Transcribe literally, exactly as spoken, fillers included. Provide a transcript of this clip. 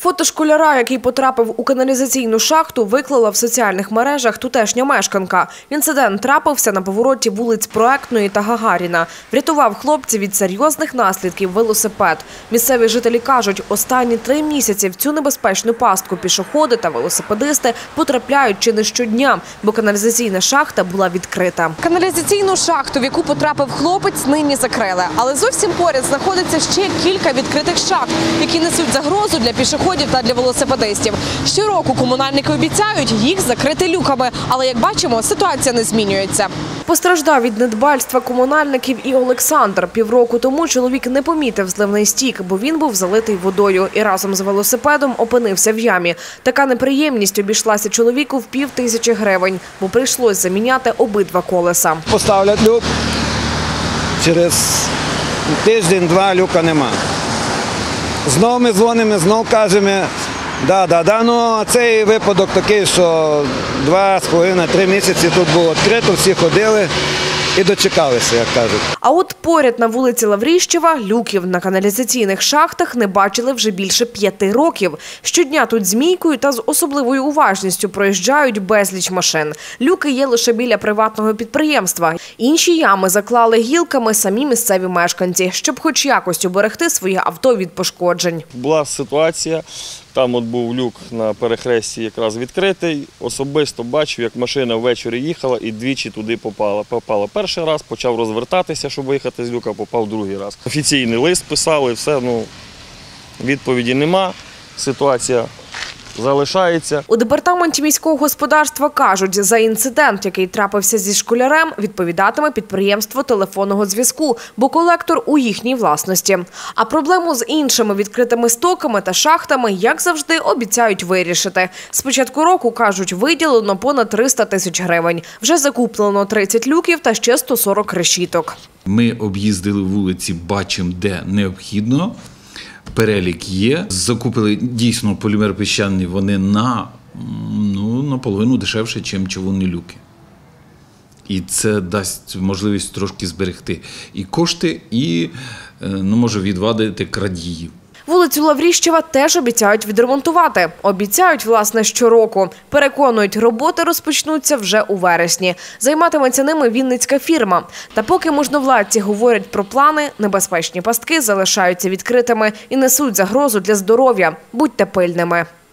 Фото школяра, який потрапив у каналізаційну шахту, виклала в соціальних мережах тутешня мешканка. Інцидент трапився на повороті вулиць Проектної та Гагаріна. Врятував хлопця від серйозних наслідків велосипед. Місцеві жителі кажуть, останні три місяці в цю небезпечну пастку пішоходи та велосипедисти потрапляють чи не щодня, бо каналізаційна шахта була відкрита. Каналізаційну шахту, в яку потрапив хлопець, нині закрили. Але зовсім поряд знаходиться ще кілька відкритих шахт, які несуть загрозу для пішоходів та для велосипедистів. Щороку комунальники обіцяють їх закрити люками, але, як бачимо, ситуація не змінюється. Постраждав від недбальства комунальників і Олександр. Півроку тому чоловік не помітив зливний стік, бо він був залитий водою і разом з велосипедом опинився в ямі. Така неприємність обійшлася чоловіку в пів тисячі гривень, бо прийшлось заміняти обидва колеса. Поставлять люк, через тиждень-два люка нема. Знову ми дзвонимо, знову кажемо, да, да, да, ну цей випадок такий, що два з половиною, три місяці тут було відкрито, всі ходили і дочекалися, як кажуть. А от поряд на вулиці Лавріщева люків на каналізаційних шахтах не бачили вже більше п'яти років. Щодня тут змійкою та з особливою уважністю проїжджають безліч машин. Люки є лише біля приватного підприємства. Інші ями заклали гілками самі місцеві мешканці, щоб хоч якось уберегти своє авто від пошкоджень. Була ситуація, там от був люк на перехресті якраз відкритий. Особисто бачив, як машина ввечері їхала і двічі туди попала. Попала перший раз, почав розвертатися, щоб виїхати з люка, попав другий раз. Офіційний лист писали, все, ну, відповіді нема, ситуація залишається. У департаменті міського господарства кажуть, за інцидент, який трапився зі школярем, відповідатиме підприємство телефонного зв'язку, бо колектор у їхній власності. А проблему з іншими відкритими стоками та шахтами, як завжди, обіцяють вирішити. З початку року, кажуть, виділено понад триста тисяч гривень. Вже закуплено тридцять люків та ще сто сорок решіток. Ми об'їздили вулиці, бачимо, де необхідно. Перелік є. Закупили дійсно полімер піщаний, вони на, ну, наполовину дешевше, ніж чавунні люки. І це дасть можливість трошки зберегти і кошти, і, ну, може, відвадити крадіїв. Вулицю Лавріщева теж обіцяють відремонтувати. Обіцяють, власне, щороку. Переконують, роботи розпочнуться вже у вересні. Займатиметься ними вінницька фірма. Та поки можновладці говорять про плани, небезпечні пастки залишаються відкритими і несуть загрозу для здоров'я. Будьте пильними.